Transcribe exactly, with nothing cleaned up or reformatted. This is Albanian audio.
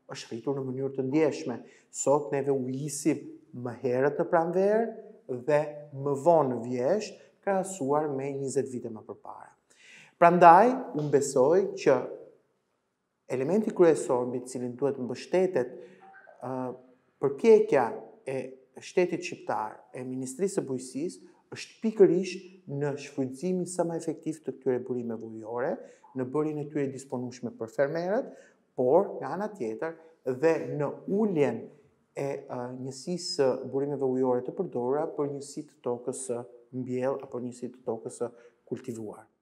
është rritur në mënyrë të ndjeshme. Sot neve u isim më herët në pranverë dhe më vonë në vjesht, krahasuar me njëzet vite më përpara. Prandaj, unë besoj që elementi kryesor mbi cilin duhet mbështetet uh, përpjekja e shtetit shqiptar e Ministrisë së Bujqësisë është pikërisht në shfrytëzimin sa më efektiv të këtyre burimeve ujore, në bërjen e tyre disponueshme për fermerët, por nga ana tjetër dhe në uljen e uh, njësisë së burimeve ujore të përdorura për njësi të tokës së mbjellë apo njësi të tokës së kultivuar.